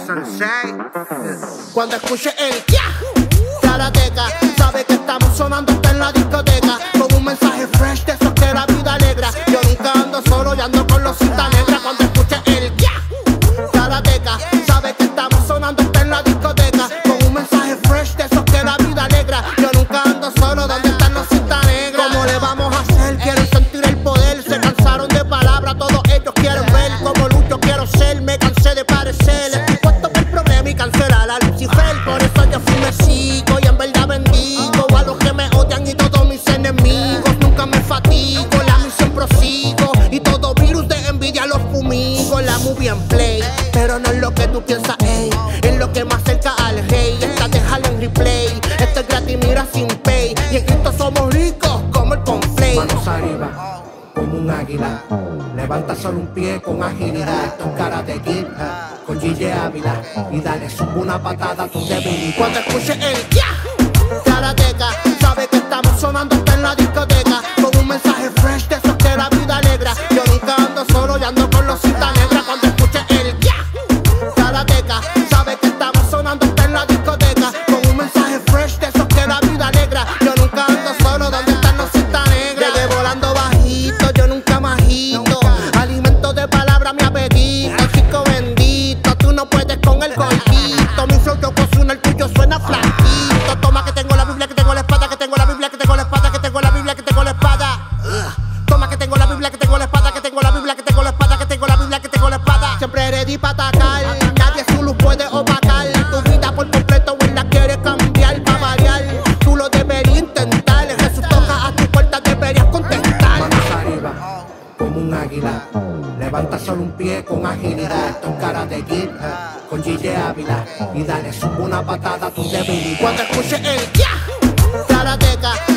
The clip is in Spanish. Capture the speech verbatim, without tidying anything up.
Sensei. Cuando escuche el Karateka, sabe que estamos sonando hasta en la discoteca, con un mensaje fresh de esos que la vida alegra. Yo nunca ando solo, y ando con los cinta negra. Cuando escuche el Karateka, sabe que estamos sonando hasta en la discoteca, con un mensaje fresh de esos que la vida alegra. Yo nunca ando solo, ¿dónde están los cinta negra? ¿Cómo le vamos a hacer? Quieren sentir el poder, se cansaron de palabras, todos ellos quieren ver como lucho quiero ser. Me cansé de parecer, estoy puesto por el problema y cancelar a Lucifer. Por eso yo fui me sigo y en verdad bendigo a los que me odian y todos mis enemigos. Nunca me fatigo, la misión prosigo y todo virus de envidia los fumigo. La movie en play, pero no es lo que tú piensas, ey, es lo que más cerca al rey. Esta déjala en replay, esto es gratis, mira sin pay. Y en esto somos ricos como el conflay. Manos arriba, como un águila. Levanta solo un pie con agilidad. Esto es Karate Kid, con G J Ávila. Y dale, sube una patada a tu debilidad. Cuando escuche el Karateka, sabe que estamos sonando hasta en la discoteca, con un mensaje fresh de esos que la vida alegra. Yo nunca ando solo, y ando con los cinta negra. Cuando escuche el Karateka, sabe que estamos sonando hasta en la discoteca, con un mensaje fresh de esos que la vida alegra. Yo nunca ando solo, ¿dónde están los cinta negra? Llegué volando bajito, yo nunca majito. Alimento de palabras mi apetito, chico bendito. Tú no puedes con el gordito. Mi flow yo cocino, el tuyo suena flaquito. Toma que tengo la Biblia, que tengo la espada, que tengo la Biblia, que tengo la espada, que tengo la Biblia, que tengo la espada. Toma que tengo la Biblia, que tengo la espada, que tengo la Biblia, que tengo la espada, que tengo la Biblia, que tengo la espada. Siempre ready para atacar, nadie su luz puede opacar. Tu vida por completo él la quiere cambiar, para variar. Tú lo deberías intentar, Jesús toca a tu puerta, deberías contestar. Manos arriba, como un águila. Levanta solo un pie con agilidad. Esto es Karate Kid, con G J Ávila. Y dale, sube una patada a tu debilidad. Cuando escuche el Karateka,